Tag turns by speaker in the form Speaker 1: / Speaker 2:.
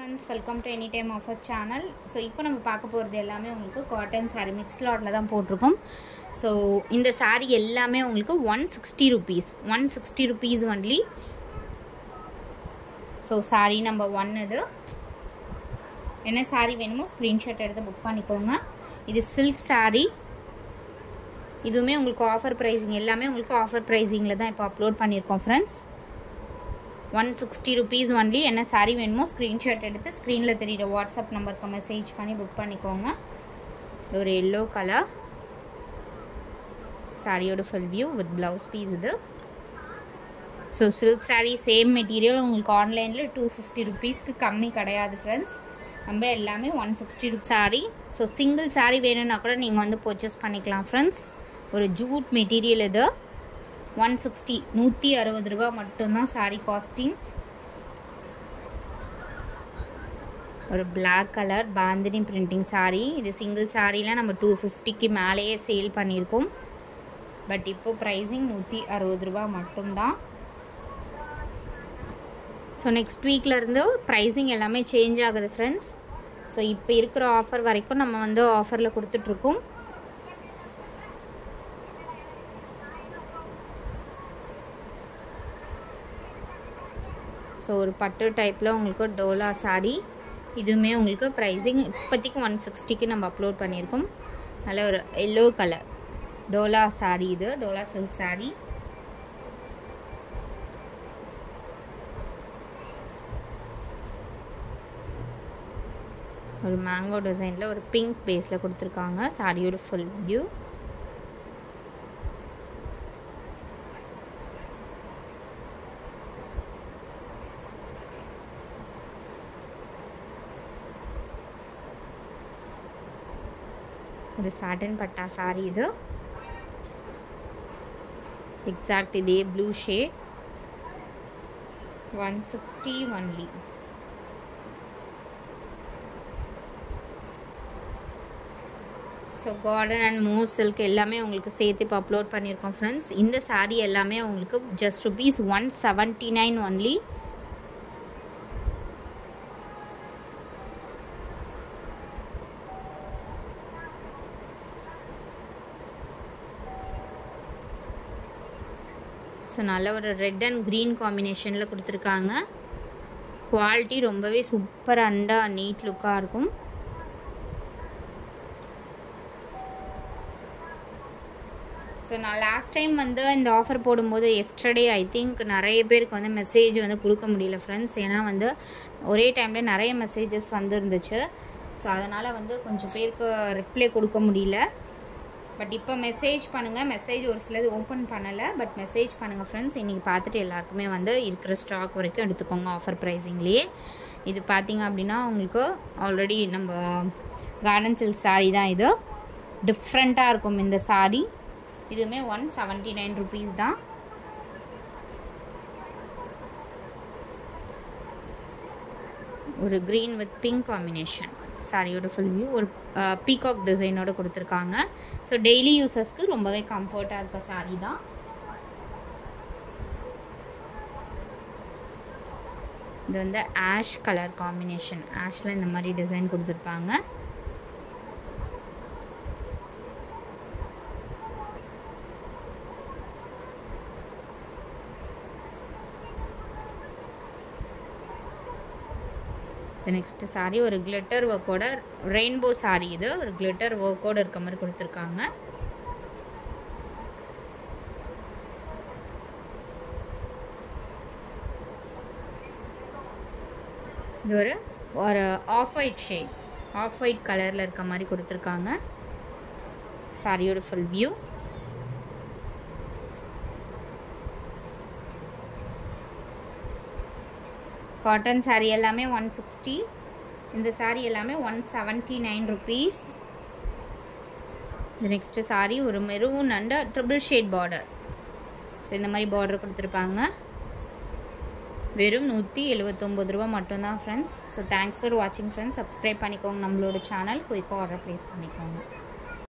Speaker 1: friends, welcome to Anytime Offer channel. So இப்போ நம்ம பார்க்க போறது எல்லாமே உங்களுக்கு cotton saree mixed lotல தான் போட்டுருக்கோம். So இந்த saree எல்லாமே உங்களுக்கு 160 rupees 160 rupees only. So saree number 1 இது. என்ன saree வேணுமோ screenshot எடுத்து book பண்ணிக்கோங்க. இது silk saree. இதுவுமே உங்களுக்கு ஆஃபர் pricing எல்லாமே உங்களுக்கு ஆஃபர் pricingல தான் இப்போ அப்லோட் பண்ணிருக்கோம் friends. 160 rupees only. என்ன saree வேணுமோ screenshot எடுத்து screenல தெரியுற வாட்ஸ்அப் நம்பருக்கு மெசேஜ் பண்ணி புக் பண்ணிக்கோங்க. இது ஒரு yellow color சாரியோட full view with blouse piece இது. So silk saree same material உங்களுக்கு ஆன்லைன்ல 250 rupeesக்கு கம்மி கிடையாது friends. நம்ம எல்லாமே 160 rupees saree. So single saree வேணும்னா கூட நீங்க வந்து purchase பண்ணிக்கலாம் friends. ஒரு jute material இது 160 160 ரூபாய் மட்டும் தான் saree costing. ஒரு black color bandhani printing saree. இது single sareeல நம்ம 250 க்கு மேலேயே சேல் பண்ணிருக்கோம். பட் இப்போ pricing 160 ரூபாய் மட்டும் தான். So next weekல இருந்து pricing எல்லாமே சேஞ்ச் ஆகுது friends. So இப்போ இருக்கிற ஆஃபர் வரைக்கும் நம்ம வந்து ஆஃபர்ல கொடுத்துட்டு இருக்கோம். So ஒரு பட்டு டைப்ல உங்களுக்கு டோலா saree. இதுமே உங்களுக்கு pricing இப்போதைக்கு 160 க்கு நம்ம அப்லோட் பண்ணிருக்கோம். நல்ல ஒரு yellow color டோலா saree இது டோலா silk saree. ஒரு mango டிசைன்ல ஒரு pink பேஸ்ல கொடுத்திருக்காங்க. சாரியோட full view. ஒரு satin பட்டா saree இது. Exact இதே blue shade 160 only. So garden and more silk எல்லாமே உங்களுக்கு சேர்த்து இப்ப அப்லோட் பண்ணிருக்கோம் friends. இந்த saree எல்லாமே உங்களுக்கு just rupees 179 only. So நல்ல ஒரு ரெட் அண்ட் green காம்பினேஷன்ல கொடுத்திருக்காங்க. குவாலிட்டி ரொம்பவே சூப்பர் அண்ட் நீட் லுக்கா இருக்கும். So நான் லாஸ்ட் டைம் வந்து இந்த ஆஃபர் போடும்போது எஸ்டர்டே ஐ திங்க் நிறைய பேருக்கு வந்து மெசேஜ் வந்து கொடுக்க முடியல ஃப்ரெண்ட்ஸ். ஏன்னா வந்து ஒரே டைம்ல நிறைய மெசேஜஸ் வந்துருந்துச்சு. ஸோ அதனால் வந்து கொஞ்சம் பேருக்கு ரிப்ளை கொடுக்க முடியல. பட் இப்போ மெசேஜ் பண்ணுங்கள். மெசேஜ் ஒரு சிலது ஓப்பன் பண்ணலை. பட் மெசேஜ் பண்ணுங்கள் ஃப்ரெண்ட்ஸ். இன்றைக்கி பார்த்துட்டு எல்லாருக்குமே வந்து இருக்கிற ஸ்டாக் வரைக்கும் எடுத்துக்கோங்க ஆஃபர் ப்ரைஸிங்லேயே. இது பார்த்திங்க அப்படின்னா உங்களுக்கு ஆல்ரெடி நம்ம கார்டன் சில்க் saree தான் இது. டிஃப்ரெண்ட்டாக இருக்கும் இந்த saree. இதுவுமே 179 rupees தான். ஒரு green with pink combination சாரியோட ஃபுல் வியூ. ஒரு பீகாக் டிசைனோட கொடுத்துருக்காங்க. ஸோ டெய்லி யூசஸ்க்கு ரொம்பவே கம்ஃபர்ட்டாக இருக்க saree தான். இது வந்து ஆஷ் கலர் காம்பினேஷன். ஆஷில் இந்த மாதிரி டிசைன் கொடுத்துருப்பாங்க. நெக்ஸ்ட் saree ஒரு கிளிட்டர் ஒர்க்கோட ரெயின்போ saree இது. ஒரு கிளிட்டர் ஒர்க்கோட இருக்க மாதிரி கொடுத்துருக்காங்க. இது ஒரு off white shade off white கலரில் இருக்க மாதிரி கொடுத்துருக்காங்க. சாரியோட ஃபுல் வியூ. காட்டன் saree எல்லாமே 160. இந்த saree எல்லாமே 179 rupees. இந்த நெக்ஸ்ட் saree ஒரு maroon and triple shade border. So இந்த மாதிரி பார்டர் கொடுத்துருப்பாங்க. வெறும் 179 ரூபாய் மட்டும்தான் ஃப்ரெண்ட்ஸ். ஸோ தேங்க்ஸ் ஃபார் வாட்சிங் ஃப்ரெண்ட்ஸ். சப்ஸ்கிரைப் பண்ணிக்கோங்க நம்மளோட சேனல். குயிக்காக ஆர்டர் ப்ளேஸ் பண்ணிக்கோங்க.